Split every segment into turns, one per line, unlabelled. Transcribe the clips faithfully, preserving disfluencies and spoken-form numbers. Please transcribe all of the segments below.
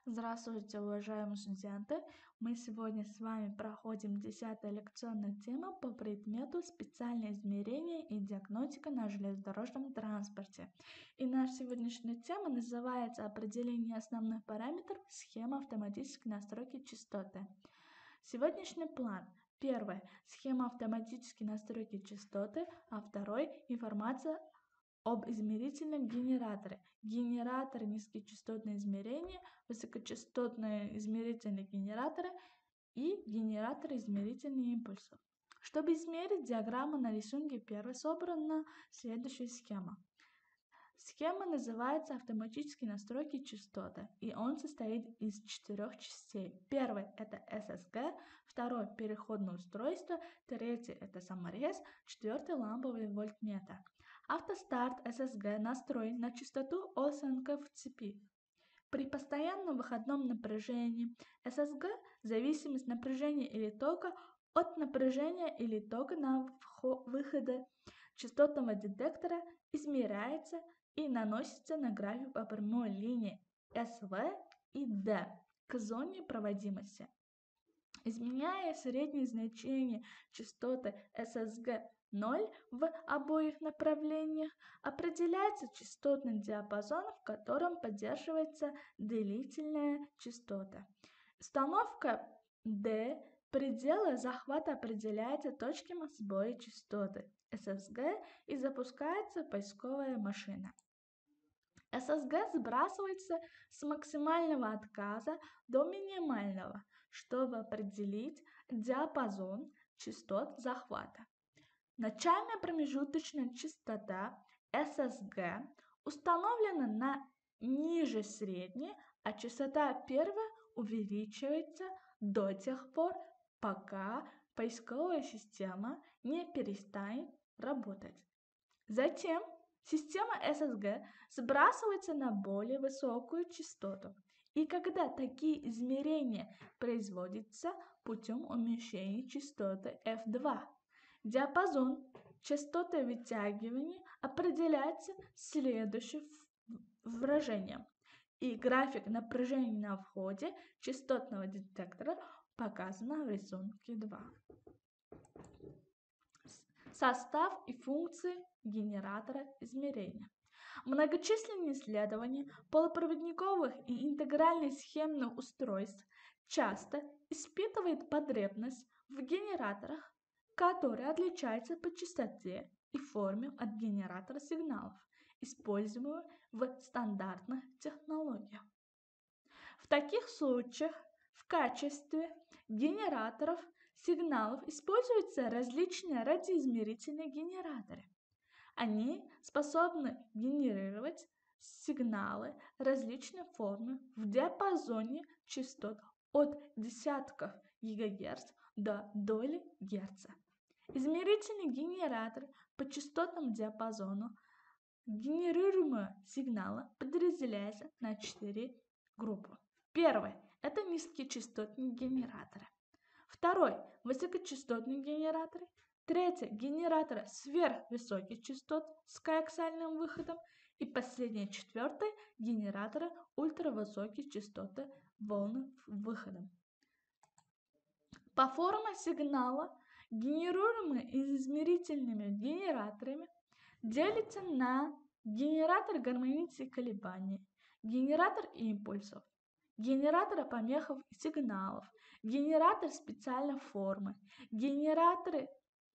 Здравствуйте, уважаемые студенты! Мы сегодня с вами проходим десятую лекционную тему по предмету «Специальное измерение и диагностика на железнодорожном транспорте». И наша сегодняшняя тема называется «Определение основных параметров схемы автоматической настройки частоты». Сегодняшний план. Первое. Схема автоматической настройки частоты, а второй. Информация об измерительном генераторе. Генератор низкочастотное измерение, высокочастотные измерительные генераторы и генератор измерительных импульсов. Чтобы измерить, диаграмма на рисунке первой собрана следующая схема. Схема называется автоматической настройки частоты, и он состоит из четырех частей. Первый – это эс эс гэ, второй – переходное устройство, третий – это саморез, четвертый – ламповый вольтметр. Автостарт эс эс гэ настроен на частоту о эс эн ка в цепи. При постоянном выходном напряжении эс эс гэ зависимость напряжения или тока от напряжения или тока на выходе частотного детектора измеряется и наносится на график по прямой линии эс вэ и дэ к зоне проводимости. Изменяя среднее значение частоты эс эс гэ ноль в обоих направлениях, определяется частотный диапазон, в котором поддерживается длительная частота. Установка D предела захвата определяется точками сбоя частоты эс эс гэ и запускается поисковая машина. эс эс гэ сбрасывается с максимального отказа до минимального, чтобы определить диапазон частот захвата. Начальная промежуточная частота эс эс гэ установлена на ниже средней, а частота первой увеличивается до тех пор, пока поисковая система не перестанет работать. Затем система эс эс гэ сбрасывается на более высокую частоту, и когда такие измерения производятся путем уменьшения частоты эф два, диапазон частоты вытягивания определяется следующим выражением, и график напряжения на входе частотного детектора показан в рисунке два. Состав и функции генератора измерения. Многочисленные исследования полупроводниковых и интегральных схемных устройств часто испытывают потребность в генераторах, которые отличаются по частоте и форме от генератора сигналов, используемых в стандартных технологиях. В таких случаях в качестве генераторов сигналов используются различные радиоизмерительные генераторы. Они способны генерировать сигналы различной формы в диапазоне частот от десятков гигагерц до доли герца. Измерительный генератор по частотному диапазону генерируемого сигнала подразделяется на четыре группы. Первый – это низкочастотные генераторы. Второй – высокочастотные генераторы. Третий – генераторы сверхвысоких частот с коаксиальным выходом. И последний, четвертый – генераторы ультравысоких частот волны выходом. По форме сигнала, генерируемые измерительными генераторами, делится на генератор гармонических колебаний, генератор импульсов, генератор помехов и сигналов, генератор специальной формы, генераторы,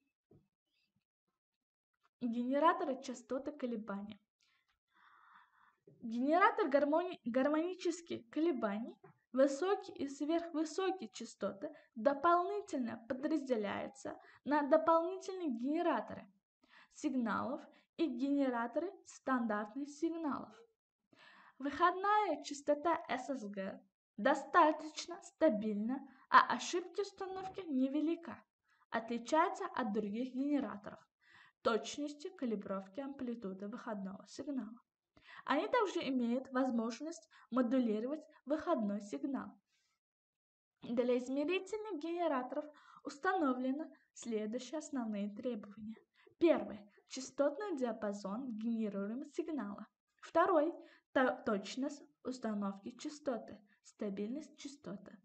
генераторы частоты колебаний. Генератор гармони, гармонических колебаний, высокие и сверхвысокие частоты дополнительно подразделяются на дополнительные генераторы сигналов и генераторы стандартных сигналов. Выходная частота эс эс гэ достаточно стабильна, а ошибки установки невелика, отличается от других генераторов точностью калибровки амплитуды выходного сигнала. Они также имеют возможность модулировать выходной сигнал. Для измерительных генераторов установлены следующие основные требования. Первый – частотный диапазон генерируемого сигнала. Второй – точность установки частоты, стабильность частоты,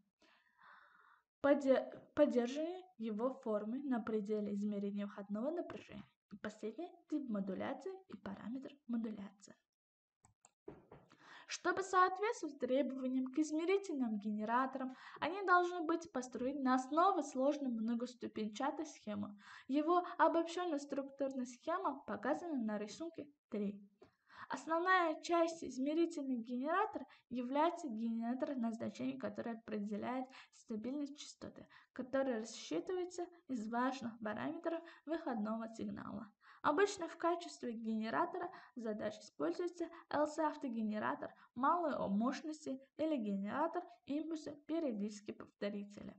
поддерживание его формы на пределе измерения входного напряжения. И последний тип модуляции и параметр модуляции. Чтобы соответствовать требованиям к измерительным генераторам, они должны быть построены на основе сложной многоступенчатой схемы. Его обобщенная структурная схема показана на рисунке три. Основная часть измерительных генераторов является генератор назначения, который определяет стабильность частоты, который рассчитывается из важных параметров выходного сигнала. Обычно в качестве генератора задач используется эл си-автогенератор малой мощности или генератор импульса периодические повторители.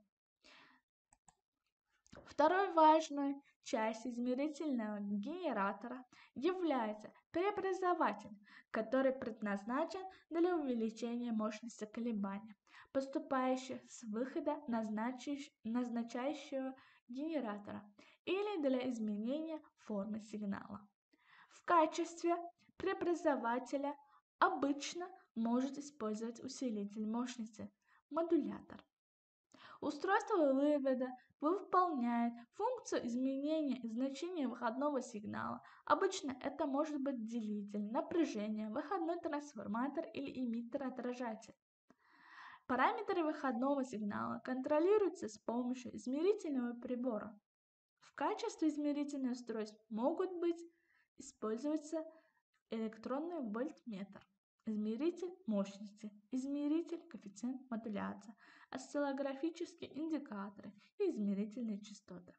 Второй важной частью измерительного генератора является преобразователь, который предназначен для увеличения мощности колебания, поступающих с выхода назначающего генератора, или для изменения формы сигнала. В качестве преобразователя обычно может использовать усилитель мощности, модулятор. Устройство вывода выполняет функцию изменения значения выходного сигнала. Обычно это может быть делитель, напряжение, выходной трансформатор или эмиттер-отражатель. Параметры выходного сигнала контролируются с помощью измерительного прибора. В качестве измерительных устройств могут быть использоваться электронный вольтметр, измеритель мощности, измеритель коэффициент модуляции, осциллографические индикаторы и измерительные частоты.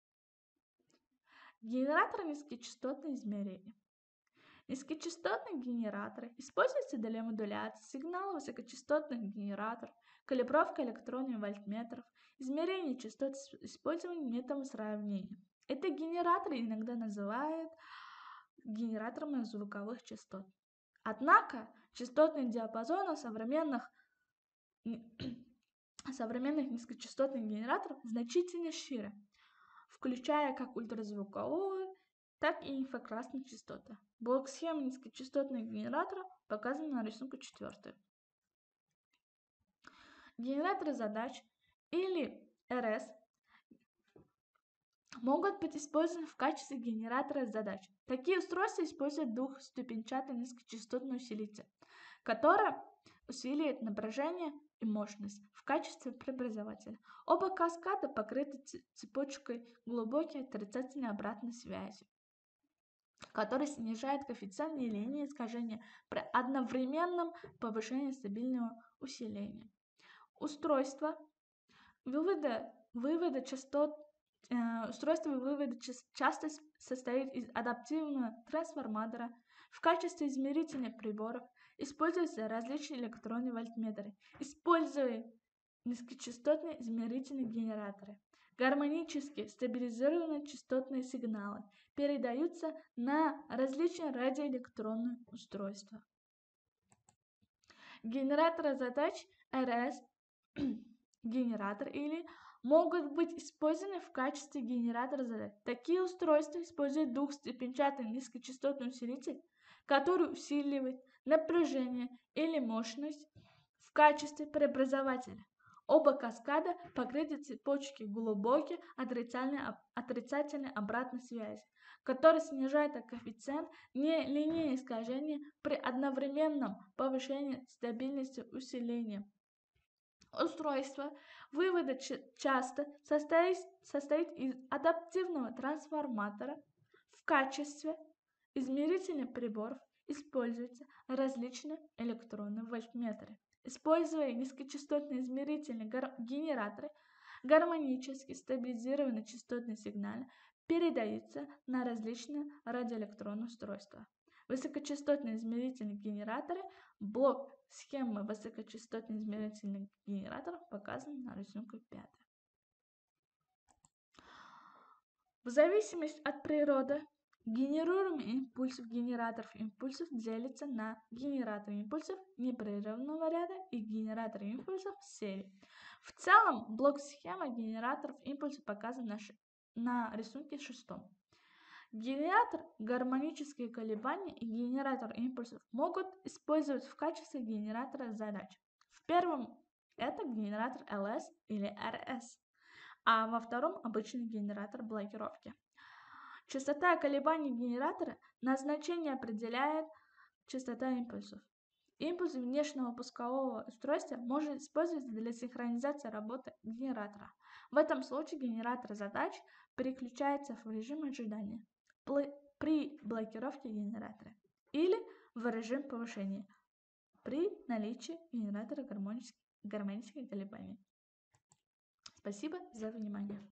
Генератор низкочастотных измерений. Низкочастотные генераторы используются для модуляции сигнала высокочастотных генераторов, калибровка электронных вольтметров, измерение частот с использованием методов сравнения. Эти генераторы иногда называют генераторами звуковых частот. Однако частотный диапазон современных, современных низкочастотных генераторов значительно шире, включая как ультразвуковую, так и инфракрасные частоты. Блок схемы низкочастотных генераторов показан на рисунке четыре. Генераторы задач или эр эс могут быть использованы в качестве генератора задач. Такие устройства используют двухступенчатый низкочастотный усилитель, который усиливает напряжение и мощность в качестве преобразователя. Оба каскада покрыты цепочкой глубокой отрицательной обратной связи, который снижает коэффициент нелинейного искажения при одновременном повышении стабильного усиления. Устройство вывода, вывода частот э, устройство вывода часто состоит из адаптивного трансформатора. В качестве измерительных приборов используются различные электронные вольтметры, используя низкочастотные измерительные генераторы. Гармонически стабилизированные частотные сигналы передаются на различные радиоэлектронные устройства. Генераторы задач эр эс генератор или могут быть использованы в качестве генератора задач. Такие устройства используют двухступенчатый низкочастотный усилитель, который усиливает напряжение или мощность в качестве преобразователя. Оба каскада покрыты цепочкой глубокой отрицательной, отрицательной обратной связи, которая снижает коэффициент нелинейного искажения при одновременном повышении стабильности усиления. Устройство вывода часто состоит, состоит из адаптивного трансформатора. В качестве измерительных приборов используются различные электронные вольтметры. Используя низкочастотные измерительные генераторы, гармонически стабилизированные частотные сигналы передаются на различные радиоэлектронные устройства. Высокочастотные измерительные генераторы, блок схемы высокочастотных измерительных генераторов показан на рисунке пять. В зависимости от природы генерируемых импульсов генераторов импульсов делится на генераторы импульсов непрерывного ряда и генераторы импульсов в серии. В целом, блок схемы генераторов импульсов показан на, на рисунке шестом. Генератор гармонические колебания и генератор импульсов могут использовать в качестве генератора задач. В первом это генератор эл эс или эр эс, а во втором обычный генератор блокировки. Частота колебаний генератора на значение определяет частота импульсов. Импульс внешнего пускового устройства можно использовать для синхронизации работы генератора. В этом случае генератор задач переключается в режим ожидания при блокировке генератора или в режим повышения при наличии генератора гармонических колебаний. Спасибо за внимание.